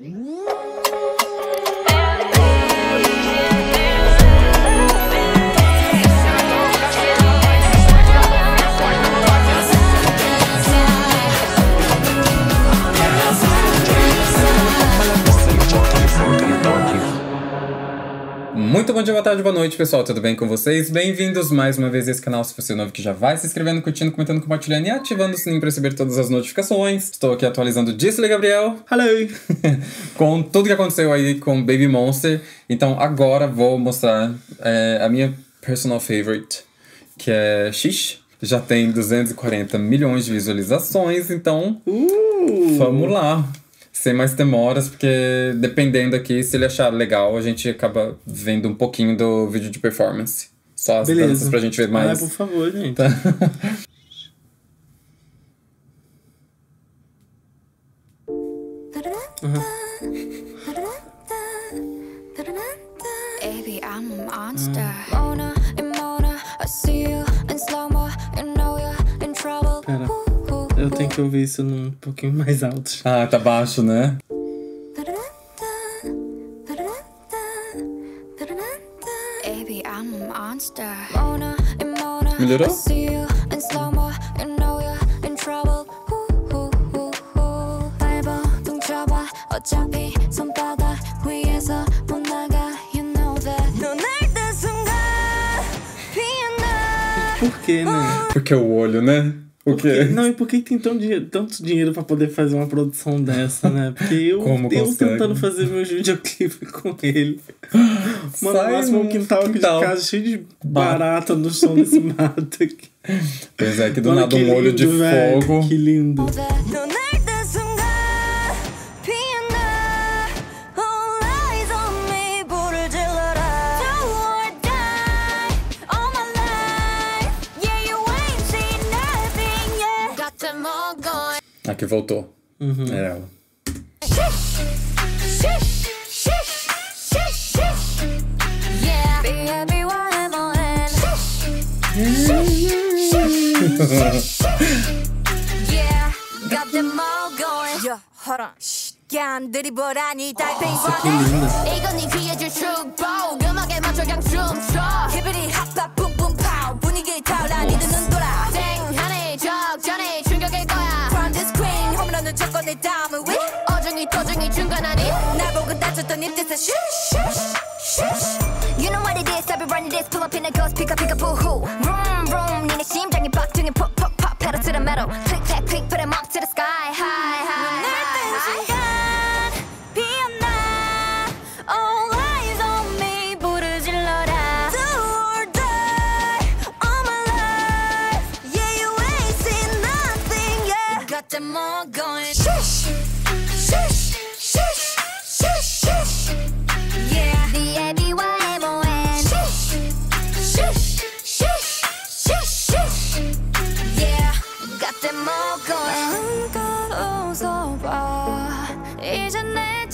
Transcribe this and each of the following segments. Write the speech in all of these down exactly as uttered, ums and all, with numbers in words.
Muito bom dia, boa tarde, boa noite, pessoal, tudo bem com vocês? Bem-vindos mais uma vez a esse canal. Se você é novo, que já vai se inscrevendo, curtindo, comentando, compartilhando e ativando o sininho para receber todas as notificações. Estou aqui atualizando Disney Gabriel. Hello! Com tudo que aconteceu aí com Baby Monster. Então agora vou mostrar é, a minha personal favorite, que é Xish. Já tem duzentos e quarenta milhões de visualizações, então Uh! vamos lá. Sem mais demoras, porque dependendo aqui, se ele achar legal, a gente acaba vendo um pouquinho do vídeo de performance. Só as Beleza. danças pra gente ver mais. Ah, por favor, gente. Tá. Uhum. Baby, I'm a monster. Mona and Mona, I see you in slow-mo, you know you're in trouble. Pera, eu tenho que ouvir isso num pouquinho mais alto. Ah, tá baixo, né? Baby, I'm a monster. Mona and Mona, Melhorou? I see you in slow-mo, you know you're in trouble. 밟아 둥쳐봐 어차피 손바닥 위에서 못 나가, you know that. 너날 뜬 순간 피어나. Por que, né? Porque o olho, né? O quê? Não, e por que tem tão dinheiro, tanto dinheiro pra poder fazer uma produção dessa, né? Porque eu, Como eu consegue? tentando fazer meus videoclipes com ele. Mano, Sai máximo um no quintal aqui quintal. de casa cheio de barata no chão desse mato aqui. Pois é, que do Olha nada que um olho de lindo, velho, fogo. Que lindo. 너날 뜬 순간 피어나. All eyes on me, 불을 질러라. Do or die, all my life. Yeah, you ain't seen nothing yet. got them all going. Aqui voltou. Uhum. É ela. Shish, shish, shish, shish, shish. Yeah, B M B Y M O N. Shish, shish, shish, shish. Yeah, got them all going. Yeah, hold on. Shh, 깐들이 보라니 달팽이 Nossa, que linda. 이건 네 귀에 줄 축복. 음악에 맞춰 그냥 춤춰. 히브리 핫팝 뿜뿜 파우. 분위기 타올라 니들 눈 돌아. 땡하네 적잖아 충격일 거야. From this queen 홈런은 쳤고 내 다음은 위. 어중이 도중이 중간 아니. 날 보고 다쳤던 입뜻에 쉬쉬 쉬쉬. You know what it is, I've been running this. Pull up in a ghost, pick up, pick up, boo-hoo. Vroom, vroom, 니네 심장이 박등에 pop, pop, pop. Pedal to the metal, click, clack, click, put 'em up to the sky, high, high, high. 피어나, all eyes on me, 불을 질러라. Do or die, all my life. Yeah, you ain't seen nothing yet. Got them all going. Shush, shush, shush, shush, shush. Yeah, B A B Y M O N. Shush, shush, shush, shush, shush. Yeah, got them all going. 마음껏 웃어봐. 이제 내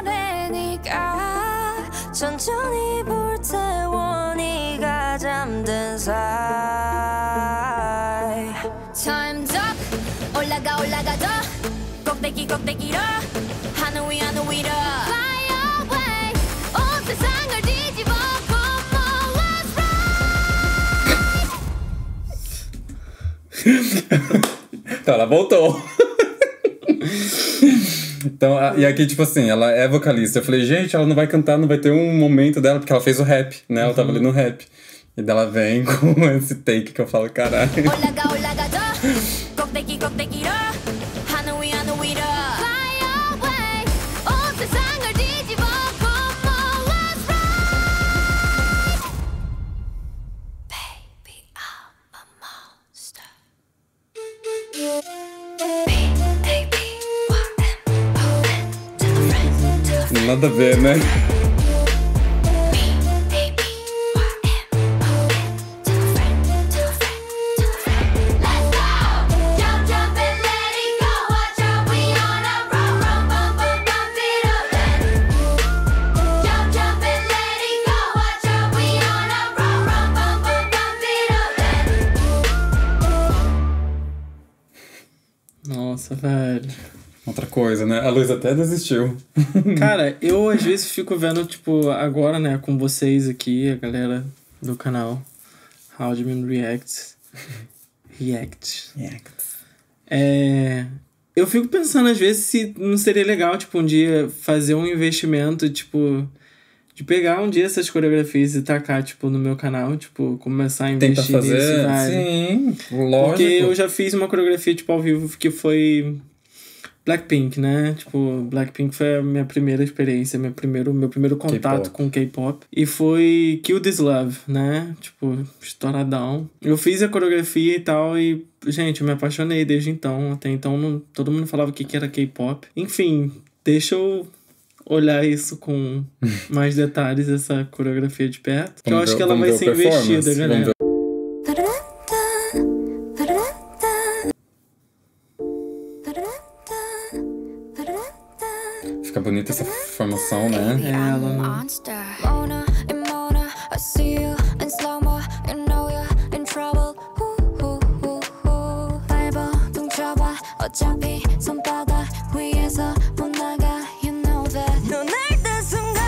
차례니까 천천히 불태워 네가 잠든 사이. Time's up. 올라가 올라가 더 꼭대기 꼭대기로 하늘 위 하늘 위로 Fly away. 온 세상을 뒤집어 엎어. Let's ride. Então, ela voltou. Então, a- e aqui, tipo assim, ela é vocalista. Eu falei, gente, ela não vai cantar, não vai ter um momento dela, porque ela fez o rap, né? Ela tava ali no rap. E daí ela vem com esse take que eu falo, caralho. 올라가 올라가 더 꼭대기 꼭대기로 하늘 위 하늘 위로 Fly away. 온 세상을 뒤집어 엎어. Let's ride. Baby, I'm a monster. B A B Y M O N. Tell a friend, tell a friend. Nada a ver, né? B A B Y M O N. Tell a friend, tell a friend, tell a friend. Let's go! Jump, jump and let it go. Watch out, we on a roll, roll, bum, bum, bum, feet up then. Jump, jump and let it go. Watch out, we on a roll, roll, bum, bum, bum, feet up then. Nossa, velho. Outra coisa, né? A Luísa até desistiu. Cara, eu às vezes fico vendo, tipo, agora, né, com vocês aqui, a galera do canal Haldman Reacts. React. React. É... Eu fico pensando, às vezes, se não seria legal, tipo, um dia fazer um investimento, tipo... De pegar um dia essas coreografias e tacar, tipo, no meu canal, tipo, começar a investir Tenta fazer, nisso, velho. sim, lógico. Porque eu já fiz uma coreografia, tipo, ao vivo, que foi Blackpink, né? Tipo, Blackpink foi a minha primeira experiência, meu primeiro, meu primeiro contato K-pop. com K-pop. E foi Kill This Love, né? Tipo, estouradão. Eu fiz a coreografia e tal e, gente, eu me apaixonei desde então. Até então, não, todo mundo falava o que que era K-pop. Enfim, deixa eu olhar isso com mais detalhes, essa coreografia de perto. Que eu acho que ela vai ser investida, galera. Fica bonita essa formação, né? É, ela... Mona and Mona, I see you in slow-mo. You know you're in trouble. 밟아 둥쳐봐 어차피 손바닥 위에서 못 나가. You know that. 눈을 뜬 순간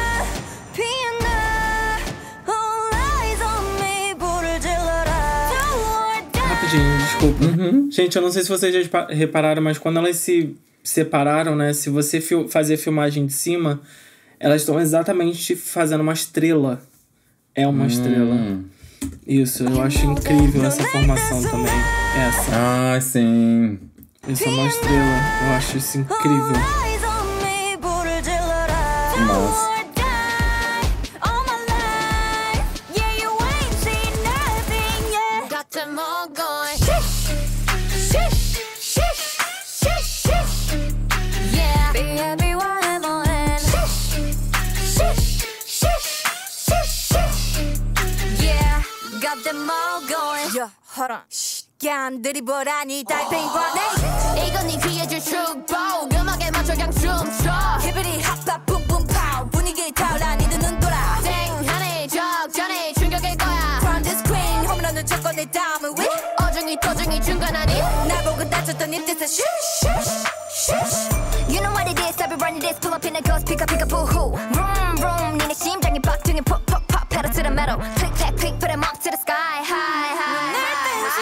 피어나. All eyes on me. 불을 질러라. Rapidinho, desculpa. Gente, eu não sei se vocês já repa- repararam, mas quando elas se separaram, né? Se você fil- fazer filmagem de cima, elas estão exatamente fazendo uma estrela. É uma Hum. estrela. Isso, eu acho incrível essa formação também. Essa. Ah, sim. Isso é uma estrela. Eu acho isso incrível. Eyes on me. 불을 질러라. Nossa. All my life. Yeah, you ain't seen nothing yet. Got them all going. Shish, shish, shish, shish, shish. Yeah, be everyone I'm on. Shish, shish, shish, shish, shish. Yeah, got them all going. Yeah, hold on. Shh, 안 들이보라니 달팽이 보내. 이건 네 귀에 줄 축복. 음악에 맞춰 그냥 춤춰. 히비리 핫바 뿜뿜 파우. 분위기 타올라 니들 눈 돌아. 땡하네 적잖아 충격일 거야. From this queen 홈런은 쳤고 내 다음은 위. 어중이 to중이 중간 아니. 날 보고 다쳤던 입 뜻은 shush shush shush. You know what it is. I've been running this. Pull up in a ghost. Pick up pick up boohoo. Vroom vroom. 니네 심장이 박등에 pop pop pop. pedal to the metal. Click clack click. Put 'em up to the sky. High high high.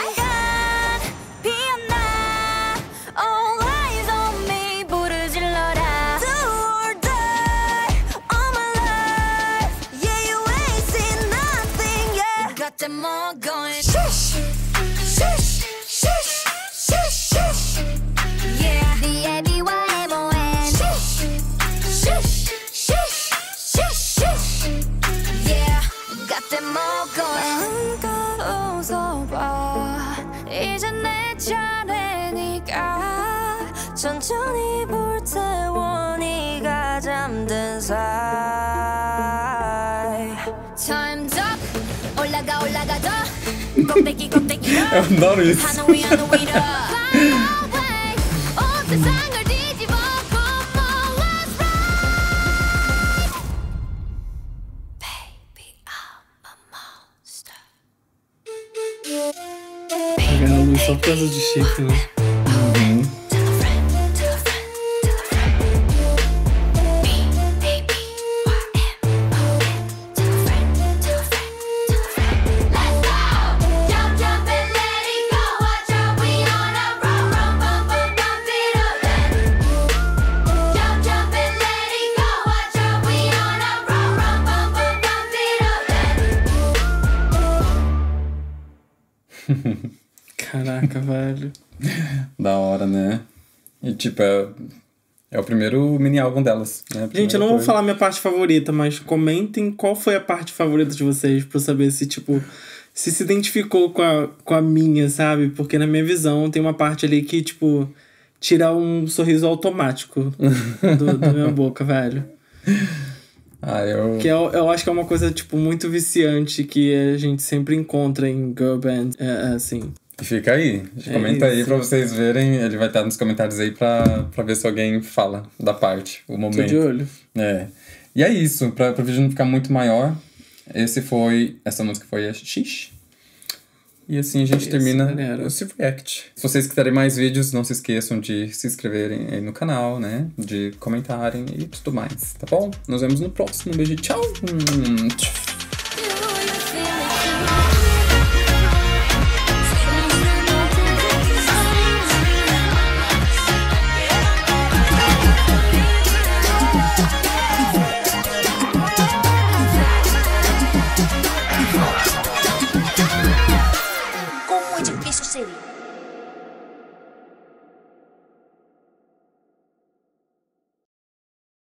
피어나. All eyes on me. 불을 질러라. Do or die. All my life. Yeah, you ain't seen nothing yet. Got them all going. Shush, shush, shush, shush, shush. Yeah, the everyone M O N. Shush, shush, shush, shush, shush. Yeah, got them all going. 마음껏 웃어봐. 이제 내 차례니까 천천히 불태워 네가 잠든 사이. Time's up. 올라가 올라가 더. 꼭대기 꼭대기로. Eu adoro isso. 하늘 위 하늘 위로. Fly away. 온 세상을 뒤집어 엎어. Let's ride. Baby, I'm a monster. Pegar a luz só por causa de chifre, né? Tell a friend, tell a friend, tell a friend. B A B Y M O N. Tell a friend, tell a friend, tell a friend. Let's go! Jump, jump and let it go. Watch out, we on a roll, roll, bum, bum, bum, beat up then. Jump, jump and let it go. Watch out, we on a roll, roll, bum, bum, bum, beat up then. Caraca, velho. Da hora, né? E tipo, é, é o primeiro mini álbum delas, né? Gente, eu não vou Primeira falar minha parte favorita, mas comentem qual foi a parte favorita de vocês pra eu saber se, tipo, se se identificou com a, com a minha, sabe? Porque na minha visão tem uma parte ali que, tipo, tira um sorriso automático do, da minha boca, velho. Ah, eu... Que eu, eu acho que é uma coisa, tipo, muito viciante que a gente sempre encontra em girl band, é, assim. Fica aí. É Comenta aí isso. pra vocês verem. Ele vai estar nos comentários aí pra, pra ver se alguém fala da parte, o Tô momento. de olho. É. E é isso. Pra, pra vídeo não ficar muito maior, esse foi... Essa música foi a X. E assim a gente Isso, termina galera. esse react. Se vocês quiserem mais vídeos, não se esqueçam de se inscreverem aí no canal, né? De comentarem e tudo mais, tá bom? Nos vemos no próximo. Um beijo, tchau! Hum, tchau. ¿Cómo eso sería?